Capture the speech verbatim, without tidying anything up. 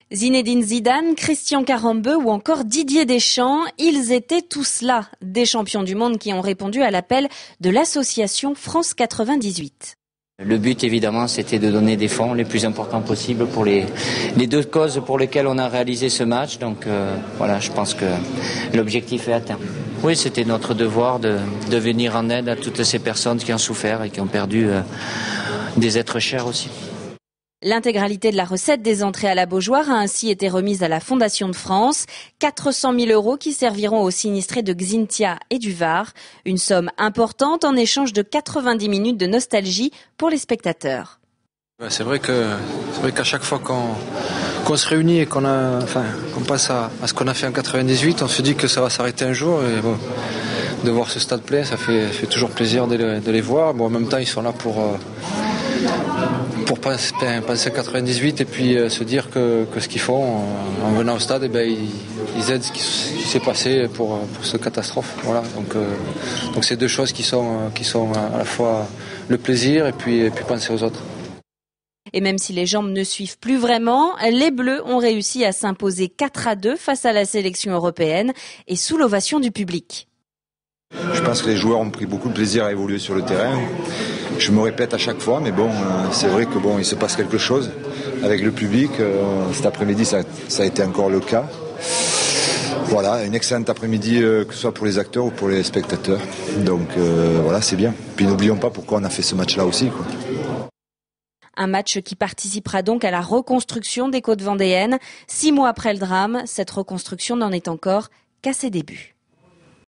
Zinedine Zidane, Christian Karembeu ou encore Didier Deschamps, ils étaient tous là, des champions du monde qui ont répondu à l'appel de l'association France quatre-vingt-dix-huit. Le but, évidemment, c'était de donner des fonds les plus importants possibles pour les, les deux causes pour lesquelles on a réalisé ce match. Donc euh, voilà, je pense que l'objectif est atteint. Oui, c'était notre devoir de, de venir en aide à toutes ces personnes qui ont souffert et qui ont perdu euh, des êtres chers aussi. L'intégralité de la recette des entrées à la Beaujoire a ainsi été remise à la Fondation de France. quatre cent mille euros qui serviront aux sinistrés de Xynthia et du Var. Une somme importante en échange de quatre-vingt-dix minutes de nostalgie pour les spectateurs. C'est vrai que c'est vrai qu'à chaque fois qu'on qu'on se réunit et qu'on a, enfin, qu'on passe à, à ce qu'on a fait en quatre-vingt-dix-huit, on se dit que ça va s'arrêter un jour. Et bon, de voir ce stade plein, ça fait, fait toujours plaisir de les, de les voir. Bon, en même temps, ils sont là pour euh, pour penser à quatre-vingt-dix-huit et puis euh, se dire que, que ce qu'ils font en, en venant au stade, eh ben, ils, ils aident ce qui, ce qui s'est passé pour, pour cette catastrophe. Voilà. Donc, euh, donc c'est deux choses qui sont, qui sont à la fois le plaisir et puis, et puis penser aux autres. Et même si les jambes ne suivent plus vraiment, les Bleus ont réussi à s'imposer quatre à deux face à la sélection européenne et sous l'ovation du public. Je pense que les joueurs ont pris beaucoup de plaisir à évoluer sur le terrain. Je me répète à chaque fois, mais bon, c'est vrai que bon, il se passe quelque chose avec le public. Cet après-midi, ça, ça a été encore le cas. Voilà, une excellente après-midi, que ce soit pour les acteurs ou pour les spectateurs. Donc euh, voilà, c'est bien. Puis n'oublions pas pourquoi on a fait ce match-là aussi, quoi. Un match qui participera donc à la reconstruction des côtes vendéennes. Six mois après le drame, cette reconstruction n'en est encore qu'à ses débuts.